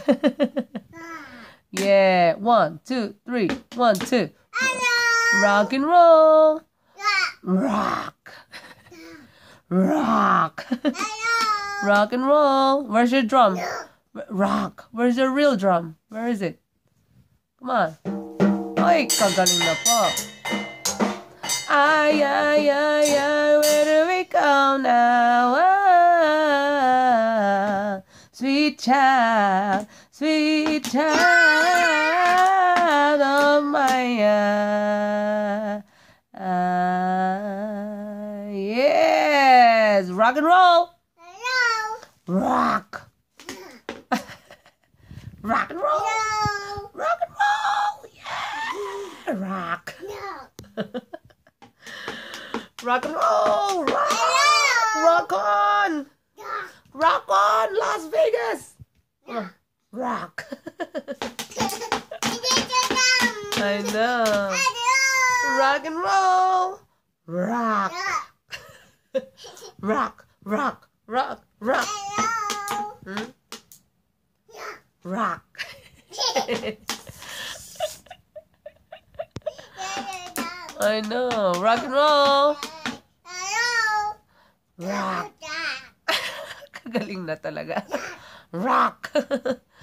Yeah, 1, 2, 3, 1, 2. Rock and roll. Rock. Rock. Rock and roll. Where's your drum? Rock. Where's your real drum? Where is it? Come on. Ay, kagaling na po. Ay, ay, ay, ay, where do we go now? Ah, sweet child of mine. Yes, rock and roll. Rock. Rock and roll. Rock and roll. Yeah. Rock. Rock and roll. Rock. Rock on. Rock on, Las Vegas. Rock. I know. Rock and roll. Rock. Rock. Rock. Rock. Rock. Hmm? Rock. I know. Rock and roll. Rock. Kagaling na talaga. Rock.